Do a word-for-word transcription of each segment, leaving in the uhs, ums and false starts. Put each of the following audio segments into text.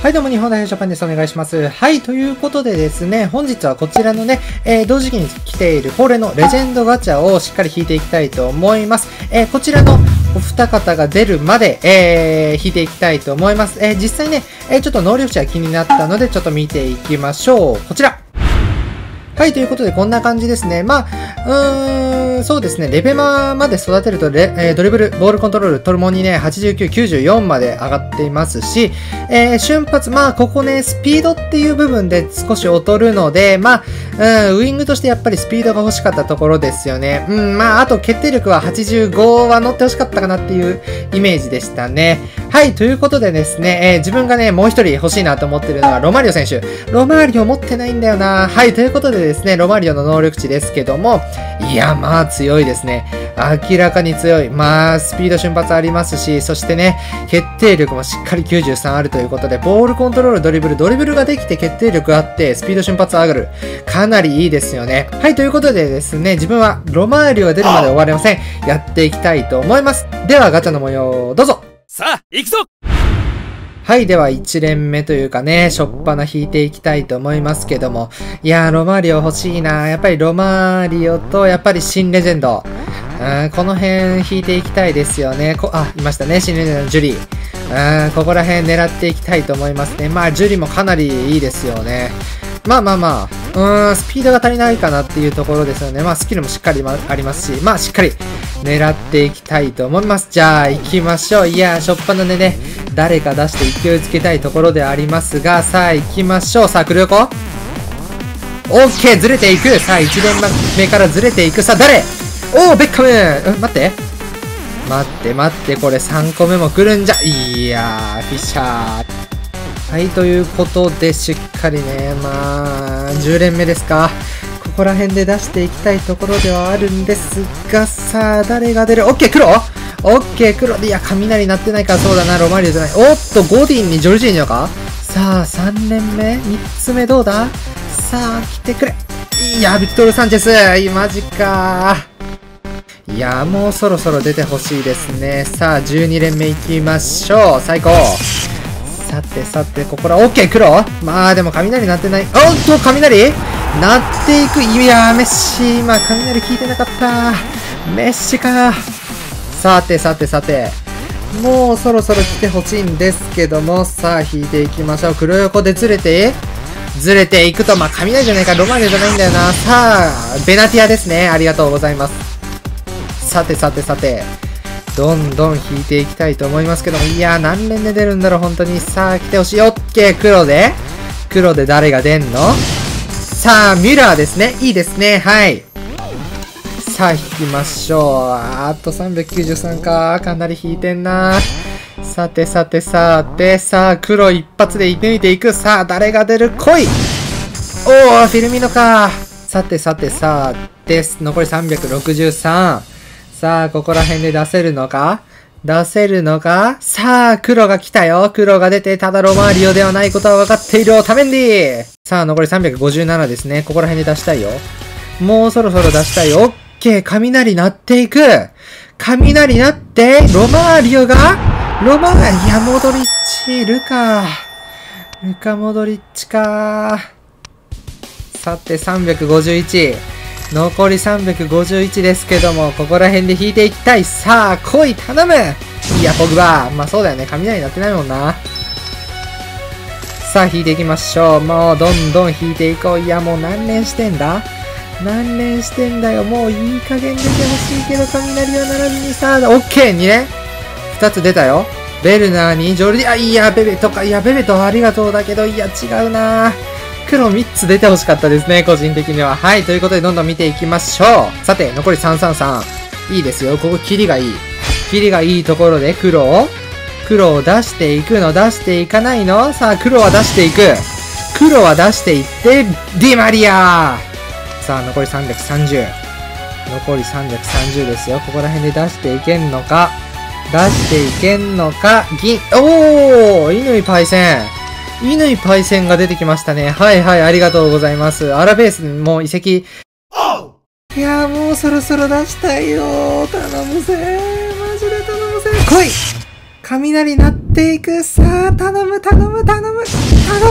はい、どうも、日本代表ジャパンです。お願いします。はい、ということでですね、本日はこちらのね、えー、同時期に来ている恒例のレジェンドガチャをしっかり引いていきたいと思います。えー、こちらのお二方が出るまで、えー、引いていきたいと思います。えー、実際ね、えー、ちょっと能力値が気になったので、ちょっと見ていきましょう。こちら。はい、ということでこんな感じですね。まあ、うーん、そうですね。レベマまで育てるとレ、えー、ドリブル、ボールコントロール、ともにね、はちじゅうきゅう、きゅうじゅうよんまで上がっていますし、えー、瞬発、まあ、ここね、スピードっていう部分で少し劣るので、まあ、うん、ウイングとしてやっぱりスピードが欲しかったところですよね。うん、まあ、あと決定力ははちじゅうごは乗って欲しかったかなっていうイメージでしたね。はい、ということでですね、えー、自分がね、もう一人欲しいなと思ってるのはロマーリオ選手。ロマーリオ持ってないんだよな。はい、ということでですね、ロマーリオの能力値ですけども、いや、まあ強いですね。明らかに強い。まあ、スピード瞬発ありますし、そしてね、決定力もしっかりきゅうじゅうさんあるということで、ボールコントロール、ドリブル、ドリブルができて決定力あって、スピード瞬発上がる。かなりいいですよね。はい、ということでですね、自分はロマーリオが出るまで終わりません。やっていきたいと思います。では、ガチャの模様、どうぞ。 さあ、行くぞ。 はい。では、いち連目というかね、しょっぱな引いていきたいと思いますけども。いやー、ロマーリオ欲しいな。やっぱりロマーリオと、やっぱり新レジェンド。うん、この辺引いていきたいですよね。こ、あ、いましたね。新レジェンドのジュリー。うん、ここら辺狙っていきたいと思いますね。まあ、ジュリもかなりいいですよね。まあまあまあ、うーん、スピードが足りないかなっていうところですよね。まあ、スキルもしっかりありますし、まあ、しっかり狙っていきたいと思います。じゃあ、行きましょう。いやー、しょっぱなでね、誰か出して勢いつけたいところではありますが、さあ、行きましょう。さあ、来るよこ。オッケー、ずれていく。さあ、いち連目からずれていく。さあ、誰おー、ベッカム。うん、待って。待って、待って、これさんこめも来るんじゃ。いやー、フィッシャー。はい、ということで、しっかりね、まあ、じゅう連目ですか。ここら辺で出していきたいところではあるんですが、さあ、誰が出る？オッケー、黒オッケー、黒で、いや、雷鳴ってないから、そうだな、ロマーリオじゃない。おっと、ゴディンにジョルジーニョか？さあ、さん連目？ みっ つ目どうだ？さあ、来てくれ。いや、ビクトル・サンチェス、マジかー。いや、もうそろそろ出てほしいですね。さあ、じゅうに連目いきましょう。最高。さてさて、ここら、オッケー、黒？まあ、でも雷鳴ってない。おっと、雷？鳴っていく。いやー、メッシ。今、雷効いてなかった。メッシか。さてさてさて。もうそろそろ来てほしいんですけども、さあ、引いていきましょう。黒横でずれて、ずれていくと、まあ、雷じゃないか、ロマーリオじゃないんだよな。さあ、ベナティアですね。ありがとうございます。さてさてさて。どんどん引いていきたいと思いますけども、いやー、何連で出るんだろう、本当に。さあ、来てほしい。オッケー、黒で黒で誰が出んの？さあ、ミュラーですね。いいですね。はい。さあ、引きましょう。あとさんびゃくきゅうじゅうさんか。かなり引いてんな。さてさてさて、さあ、黒一発で射抜いていく。さあ、誰が出る？来い！おー、フィルミノか。さてさてさて、残りさんびゃくろくじゅうさん。さあ、ここら辺で出せるのか？出せるのか？さあ、黒が来たよ。黒が出て、ただロマーリオではないことは分かっている。タメンディ！さあ、残りさんびゃくごじゅうななですね。ここら辺で出したいよ。もうそろそろ出したいよ。オッケー、雷鳴っていく。雷鳴って、ロマーリオがロマーリオ、いや、モドリッチ、ルカ。ルカ・モドリッチか。さて、さんびゃくごじゅういち。残りさんびゃくごじゅういちですけども、ここら辺で引いていきたい。さあ、来い、頼む。いや、ポグバー。まあそうだよね。雷鳴ってないもんな。さあ、引いていきましょう。もう、どんどん引いていこう。いや、もう何連してんだ？何連してんだよ。もういい加減出てほしいけど、雷はならずにさあ、オッケーにね。二つ出たよ。ベルナーにジョルディ、あ、いや、ベベとか、いや、ベベとありがとうだけど、いや、違うな。黒みっつ出てほしかったですね、個人的には。はい、ということでどんどん見ていきましょう。さて、残りさんさんさん。いいですよ。ここ、キリがいい。キリがいいところで黒を、黒を出していくの、出していかないの？さあ、黒は出していく。黒は出していって、ディマリアさあ、残りさんびゃくさんじゅう。残りさんびゃくさんじゅうですよ。ここら辺で出していけんのか？出していけんのか？銀、おー！乾パイセン。乾パイセンが出てきましたね。はいはい、ありがとうございます。アラベースもう移籍。いやー、もうそろそろ出したいよー。頼むぜー。マジで頼むぜー。来い！雷鳴っていく。さあ、頼む頼む頼む。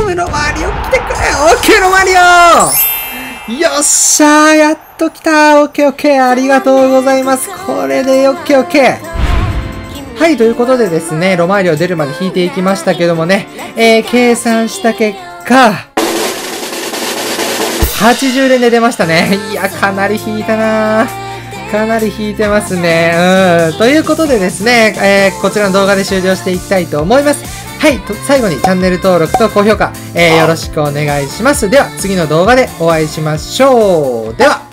むロマリオ来てくれ。オッケーロマリオよっしゃー、やっと来た。オッケーオッケー、ありがとうございます。これでオッケーオッケー。はい、ということでですね、ロマリオ出るまで引いていきましたけどもね、えー、計算した結果、はちじゅう連で出ましたね。いや、かなり引いたなー。かなり引いてますね。うん。ということでですね、えー、こちらの動画で終了していきたいと思います。はい、と最後にチャンネル登録と高評価、えー、よろしくお願いします。では、次の動画でお会いしましょう。では。